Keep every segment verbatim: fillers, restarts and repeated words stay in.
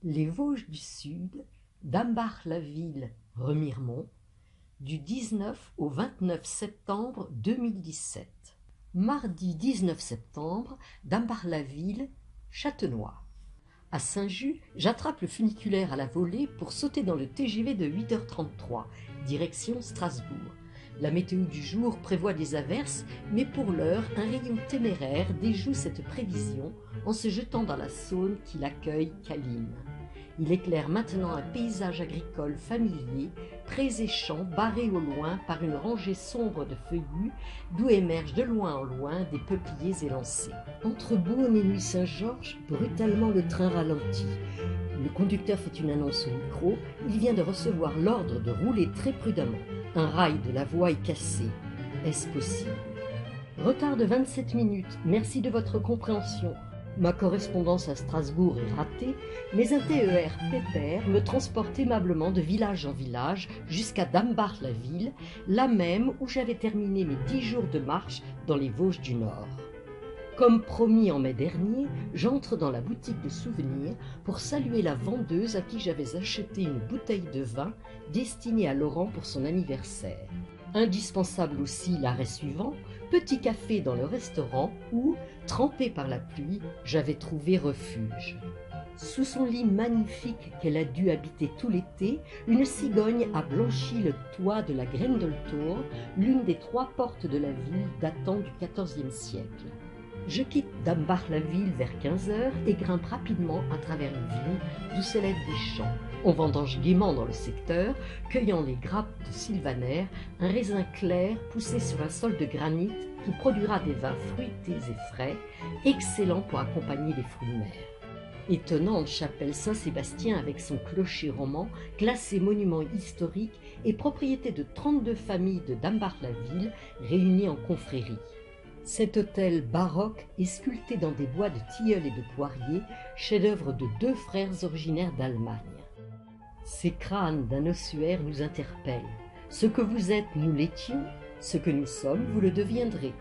Les Vosges du Sud, Dambach-la-Ville, Remiremont, du dix-neuf au vingt-neuf septembre deux mille dix-sept. Mardi dix-neuf septembre, Dambach-la-Ville, Châtenois. À Saint-Just, j'attrape le funiculaire à la volée pour sauter dans le T G V de huit heures trente-trois, direction Strasbourg. La météo du jour prévoit des averses, mais pour l'heure, un rayon téméraire déjoue cette prévision en se jetant dans la Saône qui l'accueille câline. Il éclaire maintenant un paysage agricole familier, prés et champs barrés au loin par une rangée sombre de feuillus, d'où émergent de loin en loin des peupliers élancés. Entre Beaune et Nuit-Saint-Georges, brutalement le train ralentit. Le conducteur fait une annonce au micro, il vient de recevoir l'ordre de rouler très prudemment. Un rail de la voie est cassé. Est-ce possible? Retard de vingt-sept minutes, merci de votre compréhension. Ma correspondance à Strasbourg est ratée, mais un T E R pépère me transporte aimablement de village en village jusqu'à Dambach-la-Ville, là même où j'avais terminé mes dix jours de marche dans les Vosges du Nord. Comme promis en mai dernier, j'entre dans la boutique de souvenirs pour saluer la vendeuse à qui j'avais acheté une bouteille de vin destinée à Laurent pour son anniversaire. Indispensable aussi l'arrêt suivant, petit café dans le restaurant où, trempé par la pluie, j'avais trouvé refuge. Sous son lit magnifique qu'elle a dû habiter tout l'été, une cigogne a blanchi le toit de la Grendeltor, l'une des trois portes de la ville datant du quatorzième siècle. Je quitte Dambach-la-Ville vers quinze heures et grimpe rapidement à travers une ville d'où s'élèvent des champs. On vendange gaiement dans le secteur, cueillant les grappes de sylvaner, un raisin clair poussé sur un sol de granit qui produira des vins fruités et frais, excellents pour accompagner les fruits de mer. Étonnante chapelle Saint-Sébastien avec son clocher roman, classé monument historique et propriété de trente-deux familles de Dambach-la-Ville réunies en confrérie. Cet hôtel baroque est sculpté dans des bois de tilleul et de poirier, chef-d'œuvre de deux frères originaires d'Allemagne. Ces crânes d'un ossuaire nous interpellent. Ce que vous êtes, nous l'étions, ce que nous sommes, vous le deviendrez.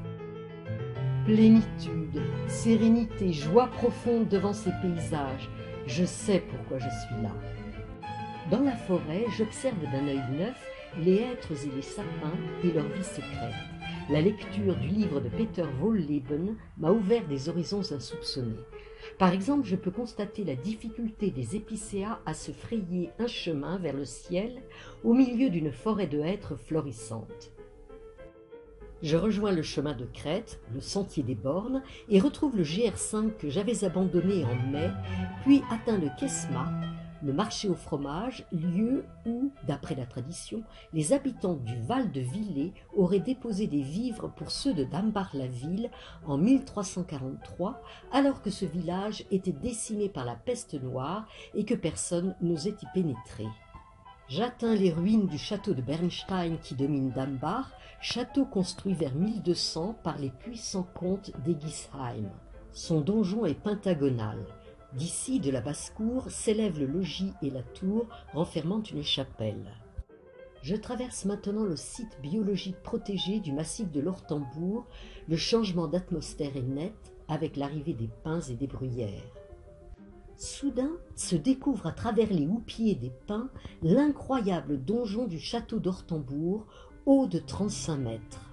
Plénitude, sérénité, joie profonde devant ces paysages, je sais pourquoi je suis là. Dans la forêt, j'observe d'un œil neuf les hêtres et les sapins et leur vie secrète. La lecture du livre de Peter Wohlleben m'a ouvert des horizons insoupçonnés. Par exemple, je peux constater la difficulté des épicéas à se frayer un chemin vers le ciel au milieu d'une forêt de hêtres florissantes. Je rejoins le chemin de crête, le sentier des bornes, et retrouve le G R cinq que j'avais abandonné en mai, puis atteins le Kesma, le marché au fromage, lieu où, d'après la tradition, les habitants du Val de Villers auraient déposé des vivres pour ceux de Dambach-la-Ville en mille trois cent quarante-trois, alors que ce village était décimé par la peste noire et que personne n'osait y pénétrer. J'atteins les ruines du château de Bernstein qui domine Dambach, château construit vers mille deux cents par les puissants comtes d'Egisheim. Son donjon est pentagonal. D'ici, de la basse-cour, s'élèvent le logis et la tour renfermant une chapelle. Je traverse maintenant le site biologique protégé du massif de l'Ortembourg. Le changement d'atmosphère est net avec l'arrivée des pins et des bruyères. Soudain se découvre à travers les houppiers des pins l'incroyable donjon du château d'Ortembourg, haut de trente-cinq mètres.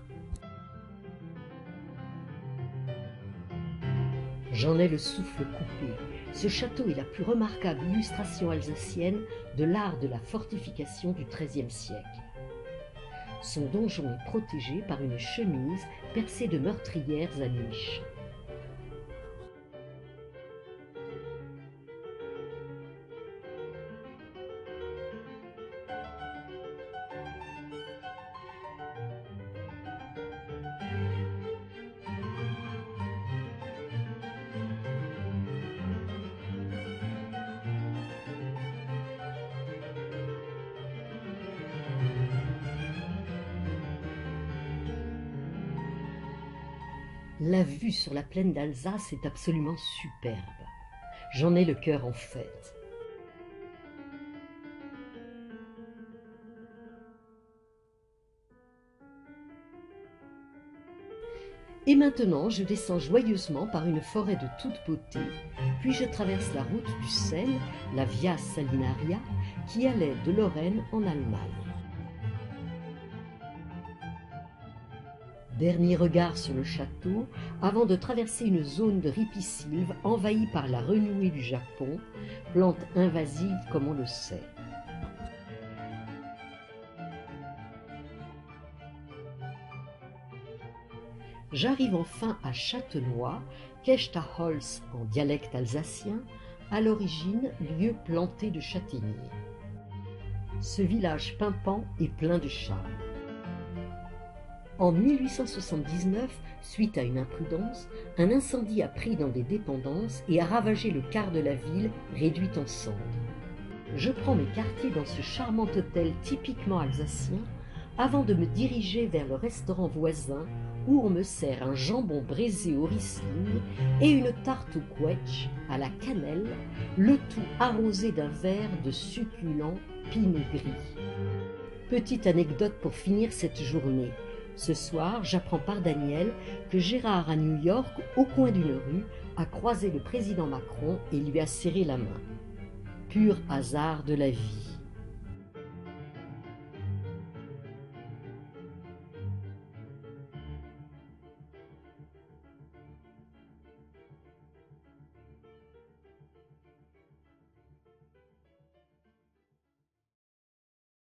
J'en ai le souffle coupé. Ce château est la plus remarquable illustration alsacienne de l'art de la fortification du treizième siècle. Son donjon est protégé par une chemise percée de meurtrières à niches. La vue sur la plaine d'Alsace est absolument superbe. J'en ai le cœur en fête. Et maintenant, je descends joyeusement par une forêt de toute beauté, puis je traverse la route du sel, la Via Salinaria, qui allait de Lorraine en Allemagne. Dernier regard sur le château, avant de traverser une zone de ripisylve envahie par la renouée du Japon, plante invasive comme on le sait. J'arrive enfin à Châtenois, Kechterholz en dialecte alsacien, à l'origine lieu planté de châtaigniers. Ce village pimpant est plein de charme. En mille huit cent soixante-dix-neuf, suite à une imprudence, un incendie a pris dans des dépendances et a ravagé le quart de la ville, réduite en cendres. Je prends mes quartiers dans ce charmant hôtel typiquement alsacien avant de me diriger vers le restaurant voisin où on me sert un jambon braisé au Riesling et une tarte au quetch à la cannelle, le tout arrosé d'un verre de succulent pinot gris. Petite anecdote pour finir cette journée. Ce soir, j'apprends par Daniel que Gérard à New York, au coin d'une rue, a croisé le président Macron et lui a serré la main. Pur hasard de la vie.